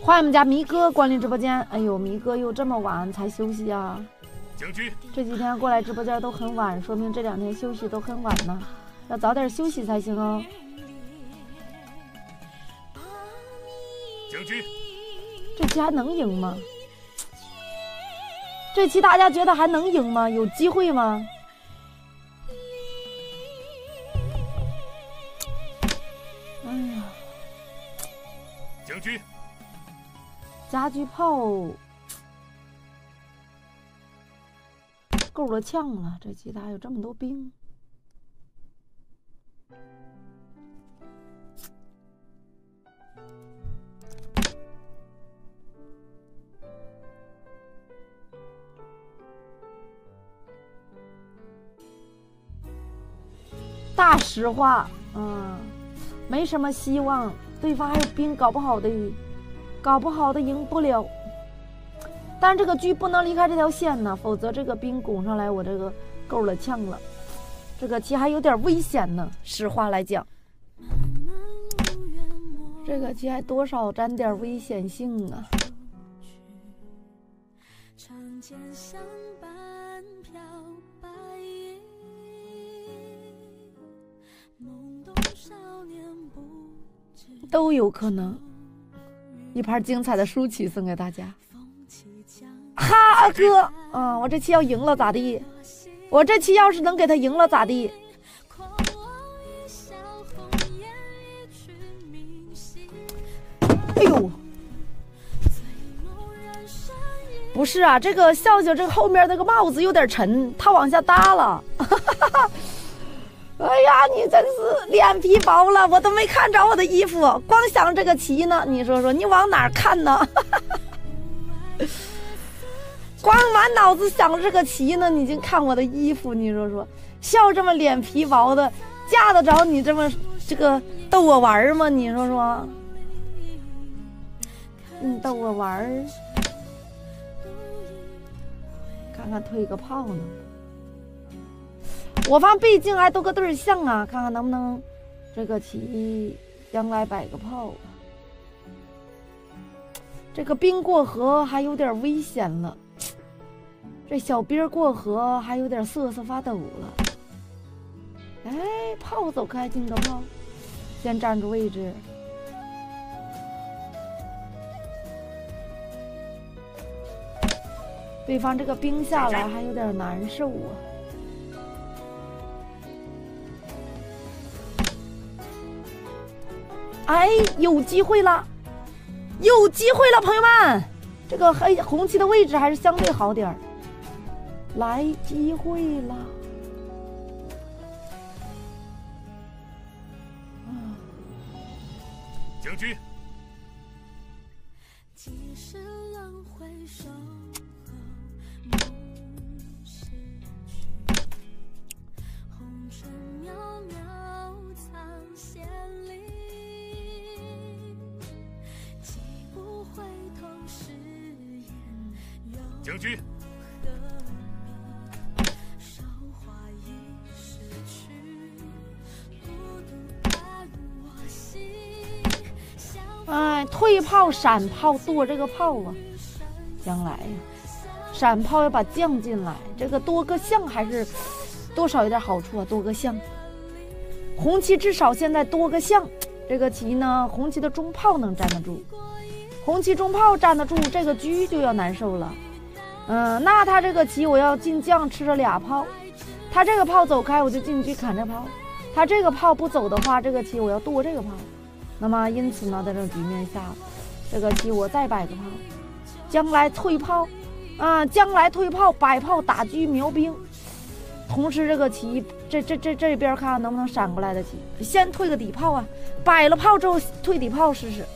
欢迎我们家迷哥光临直播间。哎呦，迷哥又这么晚才休息啊！这几天过来直播间都很晚，说明这2天休息都很晚呢，要早点休息才行哦。这期还能赢吗？这期大家觉得还能赢吗？有机会吗？哎呀，家居炮够了呛了，这期他有这么多兵。大实话，没什么希望，对方还有兵，搞不好的赢不了。但这个车不能离开这条线呢，否则这个兵拱上来，我这个够了呛了。这个棋还有点危险呢，实话来讲，这个棋还多少沾点危险性啊。都有可能。一盘精彩的书曲送给大家。哈哥，我这期要赢了咋地？我这期要是能给他赢了咋地？哎呦，不是啊，这个笑笑这个后面那个帽子有点沉，他往下搭了。哎呀，你真是脸皮薄了，我都没看着我的衣服，光想这个棋呢。你说说，你往哪儿看呢？光满脑子想这个棋呢，你就看我的衣服。你说说，笑这么脸皮薄的，架得着你这么这个逗我玩吗？你说说，你逗我玩，看看推个炮呢。我方毕竟还多个对象啊，看看能不能这个棋将来摆个炮。这个兵过河还有点危险了，这小兵过河还有点瑟瑟发抖了。哎，炮走开，进个炮，先站住位置。对方这个兵下来还有点难受啊。哎，有机会了，有机会了，朋友们！这个红旗的位置还是相对好点儿，来机会了。 将军。将军， 哎，退炮、闪炮剁这个炮啊！将来呀，闪炮要把将进来，这个多个象还是多少有点好处啊。多个象，红旗至少现在多个象，这个旗呢，红旗的中炮能站得住，红旗中炮站得住，这个车就要难受了。那他这个棋我要进将吃了俩炮，他这个炮走开我就进去砍这炮，他这个炮不走的话，这个棋我要剁这个炮。那么因此呢，在这局面下，这个棋我再摆个炮，将来退炮将来退炮摆炮打车瞄兵，同时这个棋这边看看能不能闪过来的棋，先退个底炮啊，摆了炮之后退底炮试试。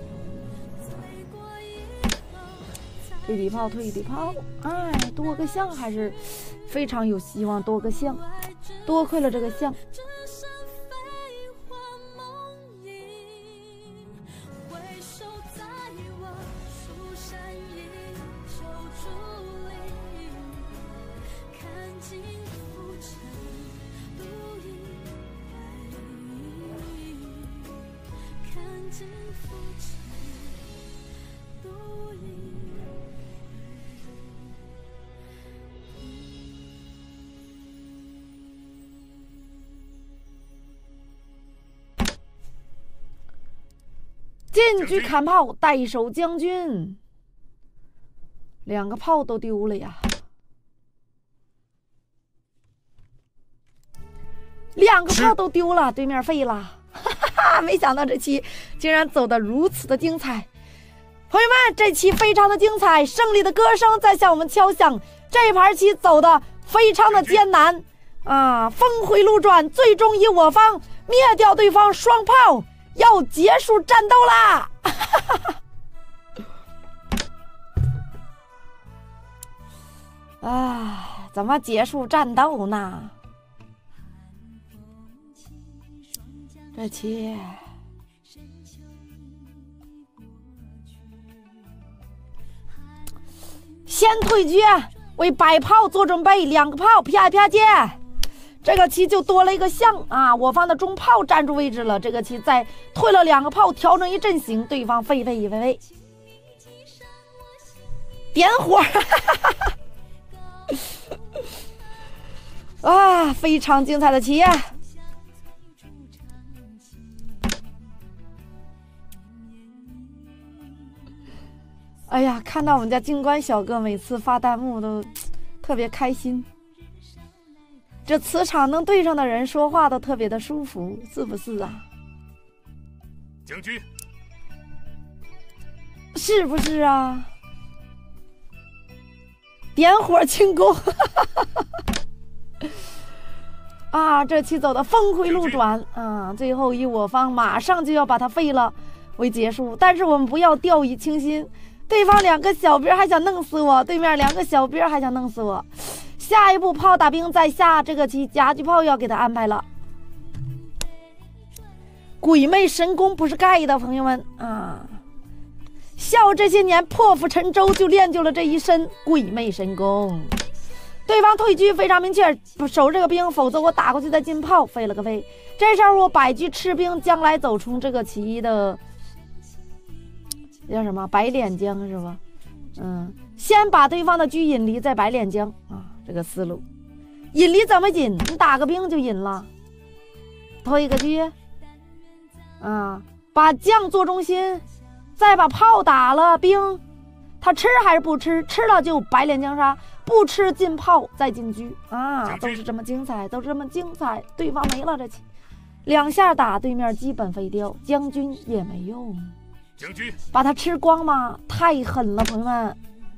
退底炮，退底炮，哎，多个象还是非常有希望，多个象，多亏了这个象。 进去砍炮，代守将军。2个炮都丢了呀！2个炮都丢了，对面废了。哈哈哈！没想到这期竟然走得如此的精彩，朋友们，这期非常的精彩，胜利的歌声在向我们敲响。这盘棋走得非常的艰难啊，峰回路转，最终以我方灭掉对方双炮，要结束战斗啦！哈哈哈！啊，怎么结束战斗呢？这棋先退车，为摆炮做准备，2个炮啪啪接。这个棋就多了一个象啊，我方的中炮站住位置了。这个棋再退了2个炮，调整一阵型，对方废，点火。啊，非常精彩的棋呀！哎呀，看到我们家静观小哥每次发弹幕都特别开心，这磁场能对上的人说话都特别的舒服，是不是啊？ 将军， 是不是啊？点火庆功。啊，这期走的峰回路转啊，最后以我方马上就要把它废了为结束，但是我们不要掉以轻心，对方2个小兵还想弄死我，对面2个小兵还想弄死我，下一步炮打兵在下，这个棋夹击炮要给他安排了。鬼魅神功不是盖的，朋友们啊，笑这些年破釜沉舟就练就了这一身鬼魅神功。对方退车非常明确，守这个兵，否则我打过去再进炮，废了个废。这时候我摆车吃兵，将来走出这个棋的叫什么白脸将是吧？先把对方的车引离，再白脸将啊，这个思路。引离怎么引？你打个兵就引了，推个车啊，把将做中心，再把炮打了兵，他吃还是不吃？吃了就白脸将杀，不吃进炮再进车啊，都是这么精彩，都是这么精彩。对方没了这棋，2下打对面基本废掉，将军也没用。 将军， 把他吃光吗？太狠了，朋友们！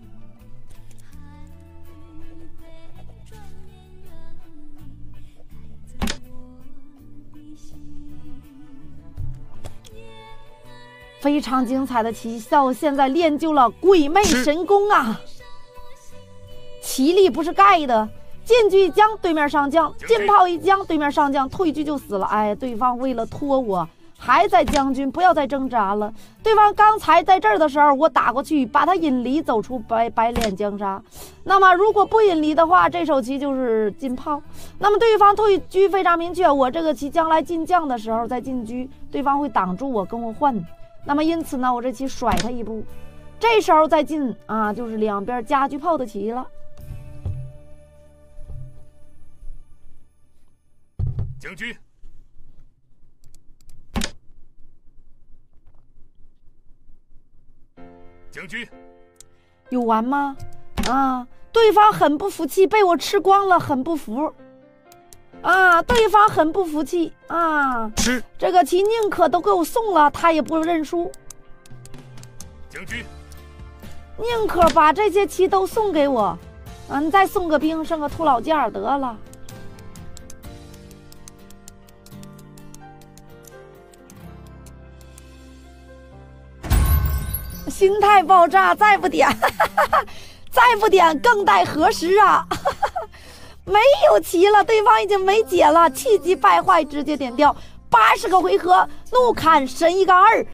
非常精彩的棋，到现在练就了鬼魅神功啊！棋力不是盖的，进车一将，对面上将；进炮一将，对面上将，退车就死了。哎，对方为了拖我，还在将军，不要再挣扎了。对方刚才在这儿的时候，我打过去，把他引离，走出白脸将杀。那么如果不引离的话，这手棋就是进炮。那么对方退车非常明确，我这个棋将来进将的时候再进车，对方会挡住我，跟我换。那么因此呢，我这棋甩他一步，这时候再进啊，就是2边夹车炮的棋了。 将军，将军， 有完吗？啊，对方很不服气，被我吃光了，很不服。啊，对方很不服气啊！ 吃这个棋宁可都给我送了，他也不认输。 将军， 宁可把这些棋都送给我，你再送个兵，剩个秃老件得了。心态爆炸，再不点，再不点更待何时啊？没有棋了，对方已经没解了，气急败坏，直接点掉。80个回合，怒砍神1-2，